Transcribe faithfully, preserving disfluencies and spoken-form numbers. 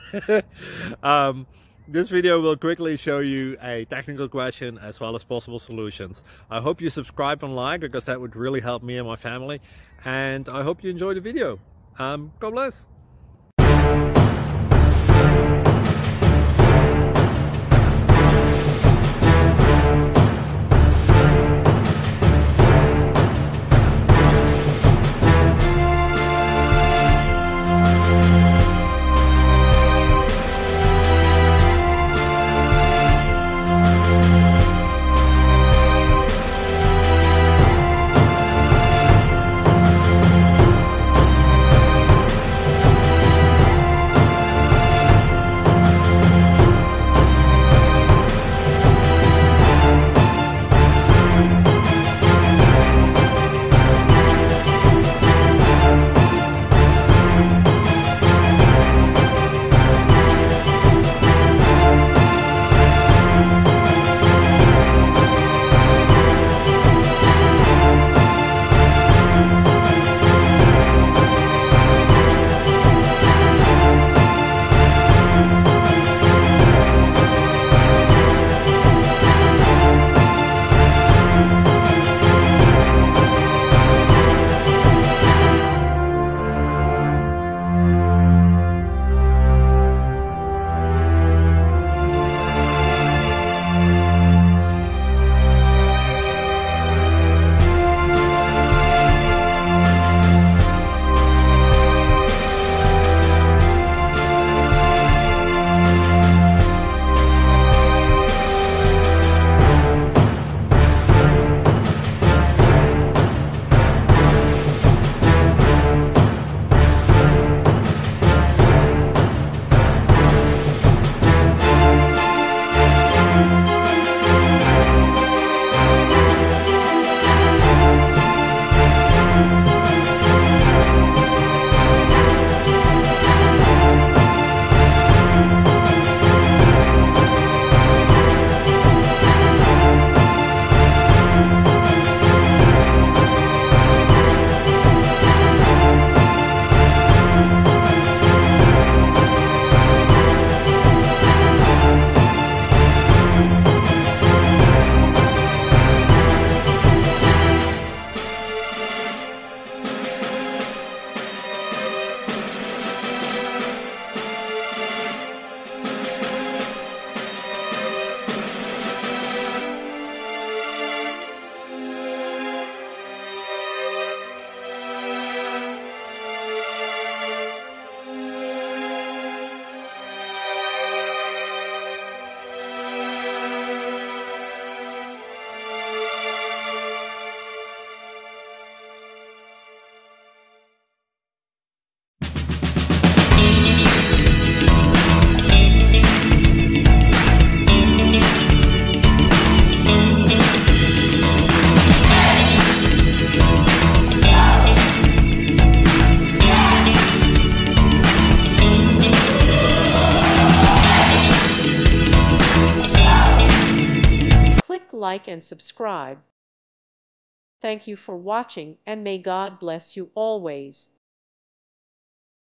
um, this video will quickly show you a technical question as well as possible solutions. I hope you subscribe and like, because that would really help me and my family. And I hope you enjoy the video. Um, God bless. Like and subscribe. Thank you for watching, and may God bless you always.